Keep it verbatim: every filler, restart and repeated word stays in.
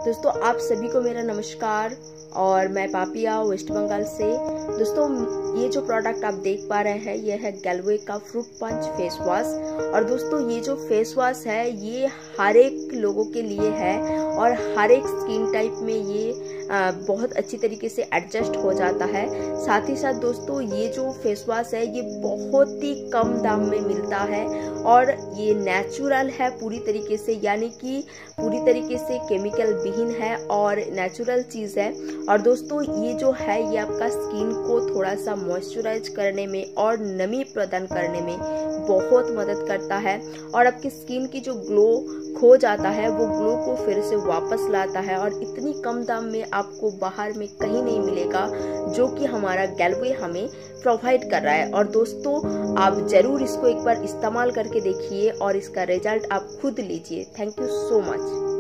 दोस्तों आप सभी को मेरा नमस्कार और मैं पापिया वेस्ट बंगाल से। दोस्तों ये जो प्रोडक्ट आप देख पा रहे हैं ये है गैलवे का फ्रूट पंच फेस वॉश। और दोस्तों ये जो फेस वॉश है ये हर एक लोगों के लिए है और हर एक स्किन टाइप में ये आ, बहुत अच्छी तरीके से एडजस्ट हो जाता है। साथ ही साथ दोस्तों ये जो फेस वॉश है ये बहुत ही कम दाम में मिलता है और ये नेचुरल है पूरी तरीके से, यानी कि पूरी तरीके से केमिकल विहीन है और नेचुरल चीज़ है। और दोस्तों ये जो है ये आपका स्किन को थोड़ा सा मॉइस्चराइज करने में और नमी प्रदान करने में बहुत मदद करता है और आपकी स्किन की जो ग्लो खो जाता है वो ग्लो को फिर से वापस लाता है। और इतनी कम दाम में आपको बाहर में कहीं नहीं मिलेगा जो कि हमारा गैलवे हमें प्रोवाइड कर रहा है। और दोस्तों आप जरूर इसको एक बार इस्तेमाल करके देखिए और इसका रिजल्ट आप खुद लीजिए। Thank you so much.